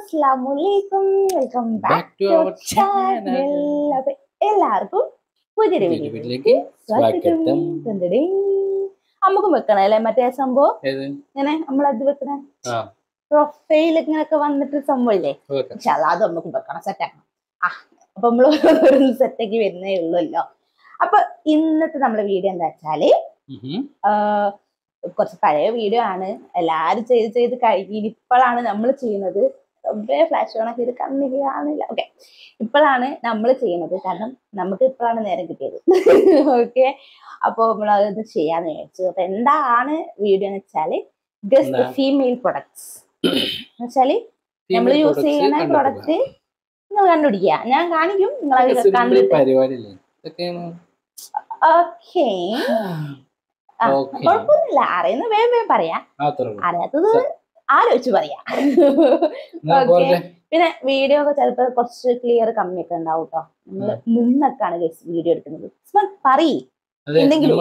Assalamualaikum. Welcome back to our channel. അപ്പൊ എല്ലാവർക്കും പുതിയൊരു വീഡിയോയിലേക്ക് സ്വാഗതം. നമുക്കും വെക്കണം അല്ലേ മറ്റേ സംഭവം ഇങ്ങനെ നമ്മളത് വെക്കണ പ്രൊഫൈൽ ഇങ്ങനെയൊക്കെ വന്നിട്ട് സംഭവമില്ലേ, പക്ഷെ അത് നമുക്ക് വെക്കണം, സെറ്റാക്കണം. അപ്പൊ നമ്മള് ഒരു സെറ്റാക്കി വരുന്നേ ഉള്ളൂല്ലോ. അപ്പൊ ഇന്നത്തെ നമ്മളെ വീഡിയോ എന്താ വെച്ചാല് കുറച്ച് പഴയ വീഡിയോ ആണ്, എല്ലാരും ചെയ്ത് കഴിഞ്ഞ് ഇപ്പോഴാണ് നമ്മൾ ചെയ്യുന്നത്. ഫ്ലാഷ് ഓണൊക്കെ ഇത് കണ്ണില് കാണില്ല. ഓക്കെ, ഇപ്പോഴാണ് നമ്മൾ ചെയ്യുന്നത്, കാരണം നമുക്ക് ഇപ്പോഴാണ് നേരം കിട്ടിയത്. ഓക്കെ, അപ്പൊ നമ്മൾ അത് ചെയ്യാന്ന് വിചാരിച്ചു. അപ്പൊ എന്താണ് വീഡിയോ എന്ന് വെച്ചാല് ജസ്റ്റ് ഫീമെയിൽ പ്രൊഡക്ട്സ് എന്ന് വെച്ചാല് നമ്മൾ യൂസ് ചെയ്യുന്ന പ്രൊഡക്റ്റ് നിങ്ങൾ കണ്ടുപിടിക്കുക. ഞാൻ കാണിക്കും, നിങ്ങൾ കണ്ടിട്ട് ഓക്കെ കുഴപ്പമൊന്നുമില്ല. അറിയുന്ന വേഗം പറയാം, അറിയാത്തത് ആലോചിച്ച് പറയാം. ഓക്കെ, പിന്നെ വീഡിയോ ഒക്കെ ചിലപ്പോ കുറച്ച് ക്ലിയർ കമ്മിയൊക്കെ ഉണ്ടാവും കേട്ടോ. നമ്മള് നിന്നൊക്കെയാണ് വീഡിയോ എടുക്കുന്നത്. പറയ്, 10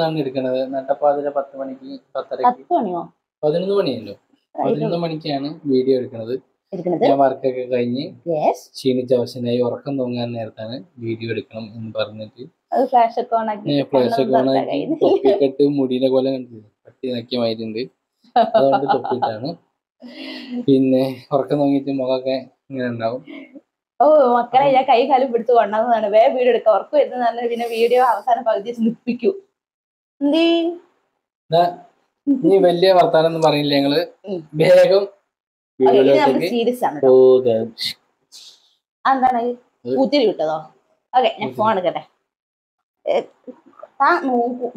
മണിയോ 11 മണിയല്ലോ, 11 മണിക്കാണ് വീഡിയോ എടുക്കുന്നത്. ഞാൻ വർക്കൊക്കെ കഴിഞ്ഞ് ക്ഷീണിച്ച അവശനായി ഉറക്കം തൂങ്ങാൻ നേരത്താണ് വീഡിയോ എടുക്കണം എന്ന് പറഞ്ഞിട്ട് ഫ്ലാഷ് ഒക്കെ ഓണാക്കി തൊപ്പിക്കെട്ട് മുടിയുടെ പോലെ പട്ടി നക്കിയമായിട്ടുണ്ട്. അതുകൊണ്ട് തൊപ്പിട്ടാണ്. പിന്നെ ഉറക്കം തൂങ്ങിയിട്ട് മുഖമൊക്കെ ഇങ്ങനെ ഉണ്ടാവും. ഓ മക്കളെ, ഞാൻ കൈ കാലം പിടിച്ച് കൊണ്ടുവന്നതാണ്. വേറെ വീഡിയോ എടുക്കാം, ഉറക്കം വരുന്നതാണ്. പിന്നെ വീഡിയോ അവസാനം പകുതി നിപ്പിക്കൂ. നീ വലിയ വർത്താനം ഒന്നും പറയില്ല, ഞങ്ങള് വേഗം സീരിയസ് ആണ്. എന്താണ് കൂത്തിരി വിട്ടതോ? ഓക്കെ, ഞാൻ ഫോൺ എടുക്കട്ടെ. താൻ നോക്കൂ,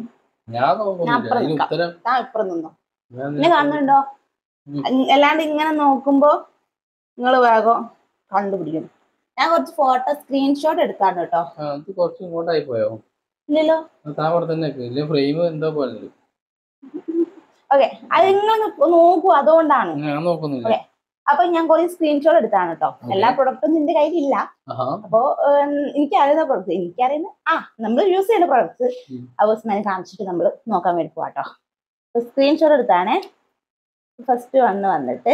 താൻ ഇപ്പുറം നിന്നോ, ഞാൻ കാണുന്നുണ്ടോ? അല്ലാണ്ട് ഇങ്ങനെ നോക്കുമ്പോ നിങ്ങൾ വേഗം കണ്ടുപിടിക്കും. ഞാൻ കുറച്ച് ഫോട്ടോ സ്ക്രീൻഷോട്ട് എടുക്കാണ് കേട്ടോ. കുറച്ച് ഇങ്ങോട്ടായി പോയോ? ഇല്ലല്ലോ, ഫ്രെയിം എന്തോ പോലെ. ഓക്കെ, അത് നിങ്ങൾ നോക്കൂ, അതുകൊണ്ടാണ്. ഞാൻ നോക്കുന്നില്ല. അപ്പൊ ഞാൻ കുറേ സ്ക്രീൻഷോട്ട് എടുത്താണ് കേട്ടോ. എല്ലാ പ്രൊഡക്റ്റും നിന്റെ കയ്യിലില്ല. അപ്പോ എനിക്കറിയുന്ന പ്രൊഡക്ട്സ്, എനിക്കറിയുന്ന നമ്മൾ യൂസ് ചെയ്യുന്ന പ്രൊഡക്ട്സ് ഉസ്മാനെ കാണിച്ചിട്ട് നമ്മൾ നോക്കാൻ വേണ്ടി പോവാട്ടോ. സ്ക്രീൻഷോട്ട് എടുത്താണേ. ഫസ്റ്റ് വന്നിട്ട്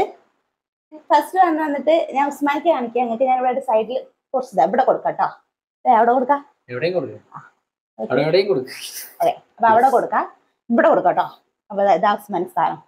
ഞാൻ ഉസ്മാനിക്ക് കാണിക്കാം. എന്നിട്ട് ഞാൻ ഇവിടെ സൈഡിൽ കുറച്ച് ഇവിടെ കൊടുക്കാം കേട്ടോ. അവിടെ കൊടുക്കാം, അതെ. അപ്പൊ അവിടെ കൊടുക്കാം, ഇവിടെ കൊടുക്കാം കേട്ടോ. അപ്പൊ ഇതാ ഉസ്മാൻ സാധനം,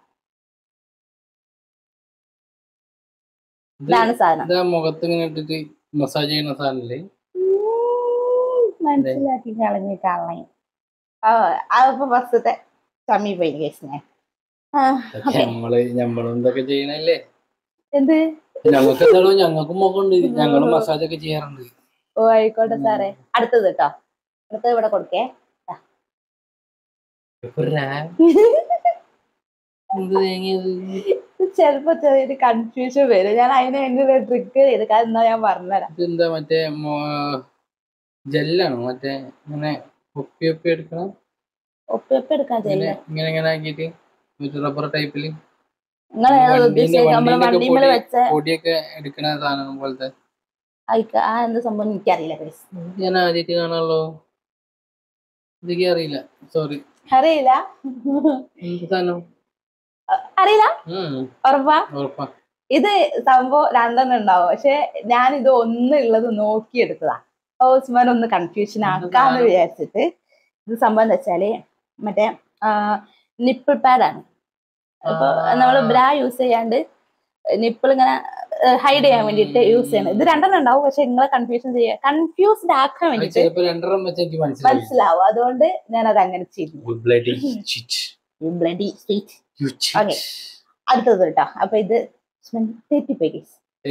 ഇതാണ് സാധനം. മുഖത്ത് ഇങ്ങനെ ഇട്ടിട്ട് മസാജ് ചെയ്യുന്ന സാധനല്ലേ? മനസ്സിലാക്കി കളഞ്ഞു. അപ്പൊ ഫസ്റ്റത്തെ കമ്മി പോയി കേസിനെ. ഞമ്മളെന്തൊക്കെ ചെയ്യണല്ലേ? എന്ത് ഞങ്ങൾക്കും മുഖമുണ്ട്, ഞങ്ങളും മസാജ് ഒക്കെ ചെയ്യാറുണ്ട്. ഓ ആയിക്കോട്ടെ സാറേ. അടുത്തത് കേട്ടോ, അടുത്തത് ഇവിടെ കൊടുക്കേ. ചെലപ്പോ ചെറിയൊരു കൺഫ്യൂഷൻ വരും. ഞാൻ അതിനെ എങ്ങനെ ട്രിക്ക് ചെയ്ത് എന്നാ ഞാൻ പറഞ്ഞുതരാം. ഇതെന്താ മറ്റേ ജെല്ലാണോ? മറ്റേ ഇങ്ങനെ ഒപ്പി എടുക്കണം. ഒപ്പി എടുക്കാൻ ജെല്ല് ഇങ്ങനെ ആക്കിട്ട് റബ്ബർ ടൈപ്പില് പൊടിയൊക്കെ എടുക്കണ സാധനം പോലത്തെ. എന്ത് സംഭവം എനിക്കറിയില്ല. ഞാൻ ആദ്യമായിട്ട് കാണാമല്ലോ. ഇതൊക്കെ അറിയില്ല, സോറി. അറിയില്ല, അറിയില്ല. ഉറപ്പാ? ഇത് സംഭവം രണ്ടെണ്ണം ഉണ്ടാവും, പക്ഷെ ഞാൻ ഇത് ഒന്നുള്ളത് നോക്കിയെടുത്തതാ. ഉസ്മാൻ ഒന്ന് കൺഫ്യൂഷൻ ആക്കാന്ന് വിചാരിച്ചിട്ട്. ഇത് സംഭവം എന്താ വെച്ചാല് മറ്റേ നിപ്പിൾ പാഡാണ്. അപ്പൊ നമ്മള് ബ്രാ യൂസ് ചെയ്യാണ്ട് നിപ്പിൾ ഇങ്ങനെ ഹൈഡ് ചെയ്യാൻ വേണ്ടിട്ട് യൂസ് ചെയ്യണം. ഇത് രണ്ടെണ്ണം ഉണ്ടാവും, പക്ഷെ നിങ്ങളെ കൺഫ്യൂസ്ഡ് ആക്കാൻ വേണ്ടിട്ട് മനസ്സിലാവും. അതുകൊണ്ട് ഞാൻ അത് അങ്ങനെ ചെയ്തു. അടുത്തത് കേട്ടോ. അപ്പൊ ഇത് തെറ്റിപ്പോയി.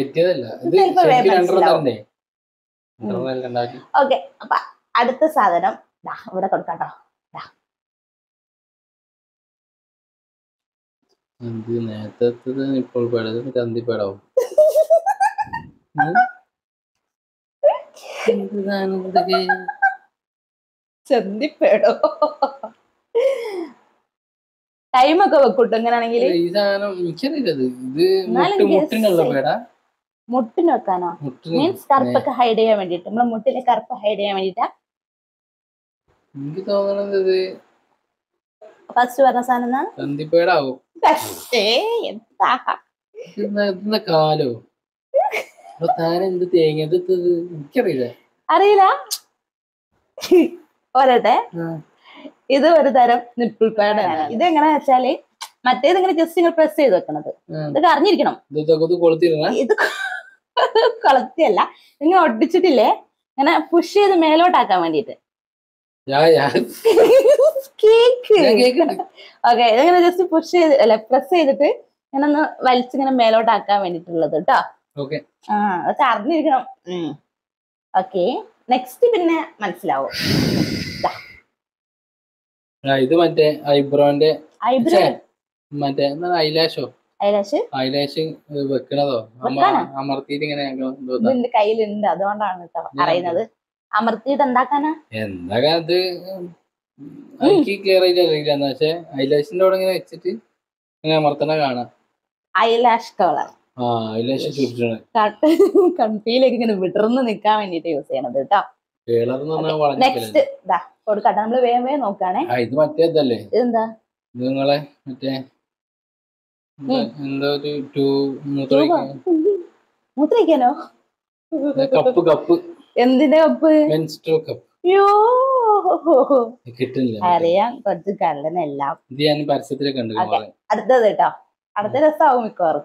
ഓക്കെ, അപ്പൊ അടുത്ത സാധനം ഇവിടെ കൊടുക്കാട്ടോ. ചന്തിപ്പേടാവും. ചന്തിപ്പേടോ? ടൈമൊക്കെ വെക്കൂട്ടോ ഇങ്ങനെയാണെങ്കിൽ. മുട്ടിന് വെക്കാനോ? മീൻസ് കറുപ്പൊക്കെ ഹൈഡ് ചെയ്യാൻ വേണ്ടിട്ട്, നമ്മളെ മുട്ടിലെ കറുപ്പ് ഹൈഡ് ചെയ്യാൻ വേണ്ടിട്ടാ. ഫസ്റ്റ് പറഞ്ഞ സാധനം താനെന്ത് തേങ്ങ എനിക്കറിയില്ല. അറിയില്ല. പോരട്ടെ, ഇത് ഒരു തരം നിപ്പിൾ പാഡാണ്. ഇത് എങ്ങനെയാ വെച്ചാല് മറ്റേത് ഇങ്ങനെ ജസ്റ്റ് ഇങ്ങനെ പ്രസ് ചെയ്ത് വെക്കണത്. ഇതൊക്കെ അറിഞ്ഞിരിക്കണം. ഇത് കൊളത്തിയല്ല, ഇങ്ങനെ ഒട്ടിച്ചിട്ടില്ലേ, ഇങ്ങനെ പുഷ് ചെയ്ത് മേലോട്ടാക്കാൻ വേണ്ടിട്ട്. ഓക്കെ, ഇതിങ്ങനെ ജസ്റ്റ് പുഷ് ചെയ്ത് അല്ല പ്രസ് ചെയ്തിട്ട് ഇങ്ങനെ ഒന്ന് വലിച്ചിങ്ങനെ മേലോട്ടാക്കാൻ വേണ്ടിട്ടുള്ളത് കേട്ടോ. അതൊക്കെ അറിഞ്ഞിരിക്കണം. ഓക്കെ, നെക്സ്റ്റ് പിന്നെ മനസ്സിലാവും. ഇത് മറ്റേ ഐബ്രോന്റെ മറ്റേ ഐലാഷോ ഐലാഷ് വെക്കണതോ അമർത്തിയിട്ട് ഇങ്ങനെ ഇതിന്റെ കയ്യിലുണ്ട്, അതുകൊണ്ടാണ് കേട്ടോ അറിയുന്നത്. അമർത്തിയിട്ട് എന്താക്കാനാ? എന്താകാനത് എനിക്ക് ക്ലിയർ ആയിട്ട് അറിയില്ല. എന്നാ പക്ഷെ ഐലാഷിന്റെ അവിടെ ഇങ്ങനെ വെച്ചിട്ട് ഇങ്ങനെ അമർത്തണ കാണാം. ഐലാഷ് കളർ ഐലാഷ് കൺഫിയിലേക്ക് ഇങ്ങനെ വിടർന്ന് നിക്കാൻ വേണ്ടിട്ട് യൂസ് ചെയ്യണത് കേട്ടോ. നെക്സ്റ്റ് കൊടുക്കട്ടെ, നമ്മള് വേഗം വേഗം നോക്കാണേ. ഇത് മറ്റേതല്ലേ? ഇതെന്താ? നിങ്ങളെ മറ്റേ എന്തോ മൂത്രയിക്കാനോ? Cup cup. എന്തിന്റെ കപ്പ്? Menstrual cup. കിട്ടില്ല. അറിയാം, കുറച്ച് കള്ളനെല്ലാം. ഇത് ഞാൻ പരസ്യത്തില് കണ്ടു. അടുത്തത് കേട്ടോ, അടുത്ത രസമാവും മിക്കവാറും.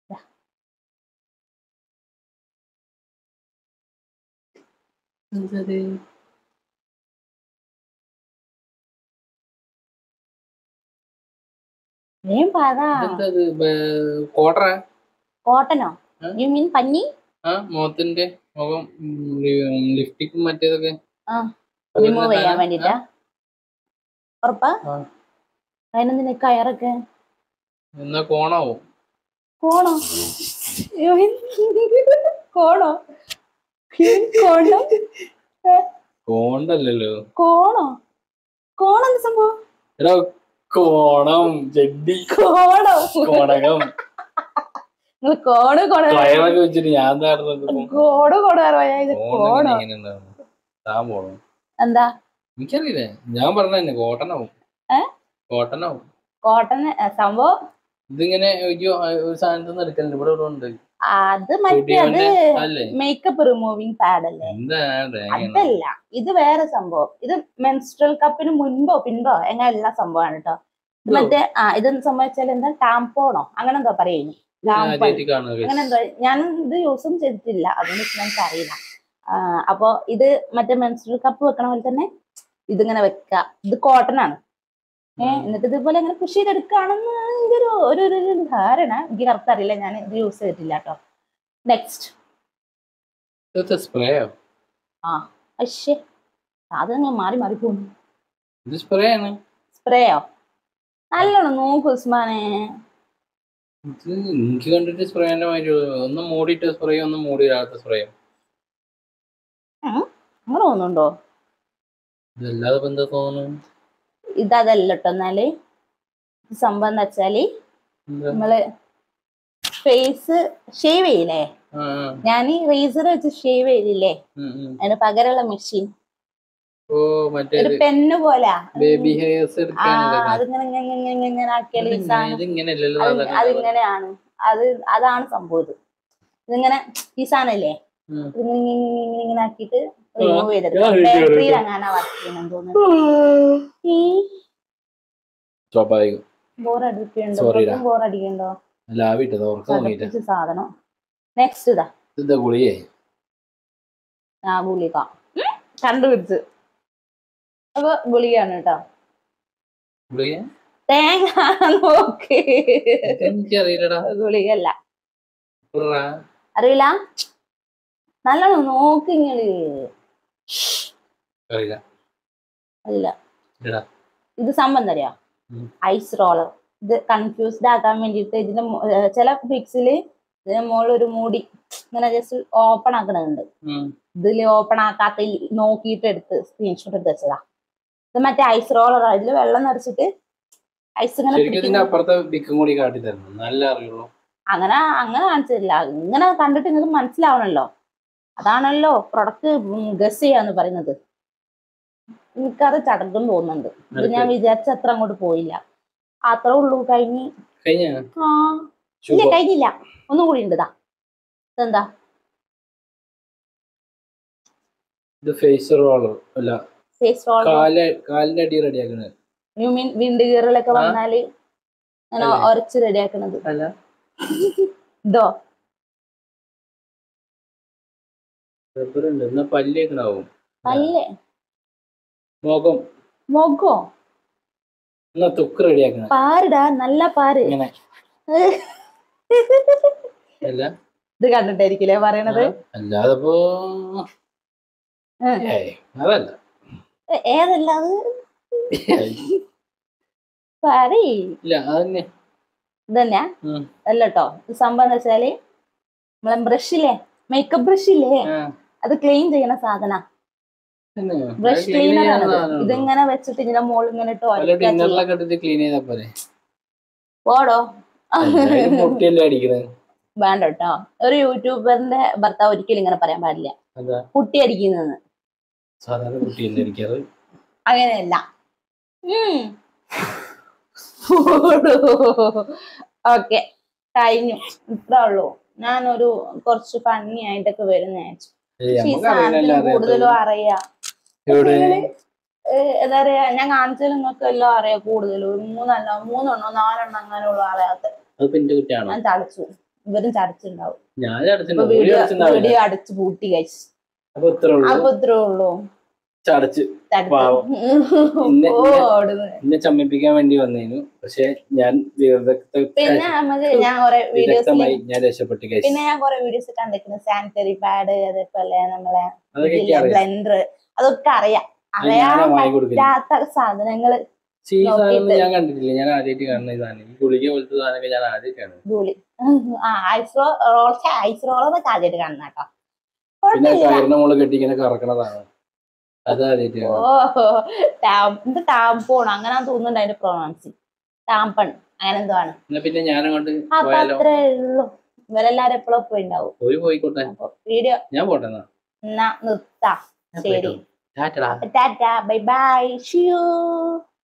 കോട്ടനോ? യു മീൻ പഞ്ഞി? മുഖത്തിന്റെ മുഖം ലിഫ്റ്റിക്കും മറ്റേതൊക്കെ റിമൂവ് ചെയ്യാൻ വേണ്ടിട്ടാ? ഉറപ്പാ? അതിനെന്തിനാ കയറൊക്കെ? എന്നാ കോണാവോ? കോണോ? കോണോ? കോണ്ടല്ലോ. കോണോ? കോണെന്ത് സംഭവം? കോണം ചെടി. കോണോ? കോണകം. കോണ് കയറൊക്കെ വെച്ചിട്ട് ഞാൻ എന്താ എനിക്കറിയില്ലേ? ഞാൻ പറഞ്ഞ തന്നെ കോട്ടനാവും. കോട്ടനാവും. കോട്ടൺ സംഭവം ഇതിങ്ങനെ ഒരു സാധനത്തിൽ എടുക്കലുണ്ട്. ഇവിടെ ഉണ്ട്. അത് മറ്റേ മേക്കപ്പ് റിമൂവിങ് പാഡ് അല്ലേ? അതല്ല, ഇത് വേറെ സംഭവം. ഇത് മെൻസ്ട്രൽ കപ്പിന് മുൻപോ പിൻപോ എങ്ങനെ എല്ലാ സംഭവമാണ് കേട്ടോ. ഇത് മറ്റേ ഇതെന്ത് സംഭവിച്ചാൽ എന്താ ടാംപോണോ അങ്ങനെ എന്തോ പറയുന്നു. അങ്ങനെ എന്തോ, ഞാൻ ഇത് യൂസും ചെയ്തിട്ടില്ല, അതുകൊണ്ട് എനിക്ക് അറിയില്ല. അപ്പൊ ഇത് മറ്റേ മെൻസ്ട്രൽ കപ്പ് വെക്കണ പോലെ തന്നെ ഇതിങ്ങനെ വെക്ക. ഇത് കോട്ടൺ ആണ്. എന്നിട്ട് ഇതുപോലെ അങ്ങനെ പുഷ് ചെയ്തെടുക്കുകയാണെന്ന് എൻ്റെ ഒരു ധാരണ. എനിക്ക് കറക്റ്റ് അറിയില്ല, ഞാൻ ഇത് യൂസ് ചെയ്തിട്ടില്ല കേട്ടോ. നെക്സ്റ്റ് സാധനങ്ങൾ മാറി മാറി പോകുന്നു. സ്പ്രേയോ? നല്ലോണം നോക്കൂ ഉസ്മാനെ. എനിക്ക് കണ്ടിട്ട് സ്പ്രേന്റെ മാതിരി ഒന്ന് മൂടിയിട്ട് സ്പ്രേ, ഒന്ന് മൂടിയിടാത്ത സ്പ്രേ. അങ്ങനെ തോന്നുന്നുണ്ടോ? ഇതല്ലാതെ എന്താ തോന്നുന്നു? ഇതല്ല കേട്ടോ. എന്നാല് സംഭവം എന്താ വെച്ചാല് നമ്മള് ഫേസ് ഷേവ് ചെയ്യില്ലേ, ഞാൻ ഈ റേസർ വെച്ച് ഷേവ് ചെയ്തില്ലേ, അതിന് പകരമുള്ള മെഷീൻ ഒരു പെണ്ണ് പോലെ അതിങ്ങനെ ആക്കിയാല് അതിങ്ങനെയാണ്. അതാണ് സംഭവം. ഇതിങ്ങനെ ഈ സാധനല്ലേ, ഇങ്ങനെ ആക്കിയിട്ട് റിമൂവ് ചെയ്തെടുക്കാം. ബാറ്ററിയിൽ അങ്ങനെ വർക്ക് ചെയ്യണം തോന്നുന്നു. ബോറടിക്കണ്ടോ? ബോറടിക്കണ്ടോ? സാധനം. നെക്സ്റ്റ് ഇതാ ഗുളിക കണ്ടുപിടിച്ച്. അപ്പൊ ഗുളികയാണ് കേട്ടോ. തേങ്ങ നോക്ക്. ഗുളികല്ല. അറിയില്ല? നല്ലോണം നോക്ക് ഇങ്ങള്. അറിയില്ല. ഇത് സംബന്ധം അറിയാം, ഐസ് റോളർ. ഇത് കൺഫ്യൂസ്ഡ് ആക്കാൻ വേണ്ടിട്ട് ഇതിന്റെ ചില പിക്സില് ഇതിന്റെ മുകളിൽ ഒരു മൂടി ഇങ്ങനെ ജസ്റ്റ് ഓപ്പൺ ആക്കണുണ്ട്. ഇതില് ഓപ്പൺ ആക്കാത്ത നോക്കിയിട്ട് എടുത്ത് സ്ക്രീൻഷോട്ട് എടുത്ത് വെച്ചതാ. ഇത് മറ്റേ ഐസ് റോളർ. ഇതില് വെള്ളം നിറച്ചിട്ട് ഐസ് ഇങ്ങനെ അങ്ങനെ കാണിച്ചില്ല. ഇങ്ങനെ കണ്ടിട്ട് നിങ്ങൾക്ക് മനസ്സിലാവണല്ലോ. അതാണല്ലോ പ്രൊഡക്റ്റ് ഗസ് ചെയ്യാന്ന് പറയുന്നത്. എനിക്കത് ചടങ്ങും തോന്നുന്നുണ്ട്. ഇത് ഞാൻ വിചാരിച്ച അത്ര അങ്ങോട്ട് പോയില്ല. അത്രേ ഉള്ളൂ. ഇല്ല കഴിഞ്ഞില്ല, ഒന്നും കൂടി ഉണ്ട്. ഇതെന്താ? ഇത് ഫേസ് റോളർ അല്ല, ഫേസ് റോളർ. കാലിന്റെ അടി റെഡിയാക്കുന്നത്. യു മീൻ വിണ്ട് കീറലൊക്കെ വന്നാല് അങ്ങനെ ഉരച്ച് റെഡിയാക്കണത് അല്ല? ഇതോ എന്നാ പല്ലേക്കണാവും. പല്ലേ മുഖോ എന്നാ തൊക്ക് റെഡിയാക്കണ പാരടാ, നല്ല പാര്. ഇത് കണ്ടിട്ടായിരിക്കില്ലേ പറയണത്? അല്ലാതെപ്പോ അതല്ല. ഏതല്ല അത്? ഇതന്നെയാ അല്ലട്ടോ. സംഭവം എന്ന് വെച്ചാല് നമ്മളെ ബ്രഷില്ലേ, മേക്കപ്പ് ബ്രഷില്ലേ, അത് ക്ലീൻ ചെയ്യണ സാധന. ബ്രഷ് ക്ലീനർ ആണത്. ഇതിങ്ങനെ വെച്ചിട്ട് ഇതിന്റെ മുകളിൽ ഇങ്ങനെ പോടോ. വേണ്ട കേട്ടോ. ഒരു യൂട്യൂബറിന്റെ ഭർത്താവ് ഒരിക്കലും ഇങ്ങനെ പറയാൻ പാടില്ല, കുട്ടി അടിക്കുന്നെന്ന്. അങ്ങനെയല്ല. ഓക്കെ, കഴിഞ്ഞു. ഇത്രേ ഉള്ളൂ. ഞാനൊരു കുറച്ച് ഫണ്ണി ആയിട്ടൊക്കെ വരുന്ന കൂടുതലും അറിയാം. എന്താ പറയാ, ഞാൻ കാണിച്ചാൽ നിങ്ങൾക്ക് എല്ലാം അറിയാം. കൂടുതലും മൂന്നെണ്ണോ 4 അങ്ങനെയുള്ള അറിയാത്ത. ഞാൻ ചടച്ചു, ഇവരും ചടച്ചുണ്ടാവും. വീഡിയോ അടച്ചു പൂട്ടി കഴിച്ചു. അപ്പൊ ഇത്രേ ഉള്ളൂ. ചമ്മിപ്പിക്കാൻ വേണ്ടി വന്നേനു. പക്ഷെ ഞാൻ പിന്നെ നമുക്ക് ഞാൻ കുറെ വീഡിയോസ് കണ്ടിട്ടുണ്ട്. സാനിറ്ററി പാഡ്, അതേപോലെ നമ്മളെ ബ്ലെൻഡർ, അതൊക്കെ അറിയാം. അറിയാൻ പറ്റാത്ത സാധനങ്ങള് ഞാൻ കണ്ടിട്ടില്ല. ഞാൻ ആദ്യമായിട്ട് കാണുന്ന ഇതാണ്. ഈ ഗുളിക പോലത്തെ സാധനമൊക്കെ ഞാൻ ആദ്യമായിട്ടാണ്. ഐസ് റോളൊക്കെ ആദ്യമായിട്ട് കാണുന്ന കേട്ടോ. കെട്ടിങ്ങനെ കറക്കണതാണ്. ടാമ്പോൺ അങ്ങനെ തോന്നുന്നുണ്ട് അതിന്റെ പ്രൊണൗൺസിങ്. ടാമ്പൺ അങ്ങനെ എന്തോ ആണ്. അപ്പൊ അത്രേ ഉള്ളൂ. ഇവരെല്ലാരും എപ്പോഴും പോയിണ്ടാവും. വീഡിയോ എന്നാ നിർത്താം. ശരി, tata, bye bye, see you.